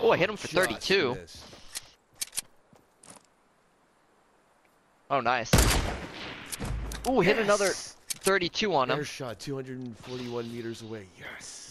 Oh, I hit him for Just 32. missed. Oh, nice. Ooh, hit another Yes! 32 on him. Air shot 241 meters away. Yes.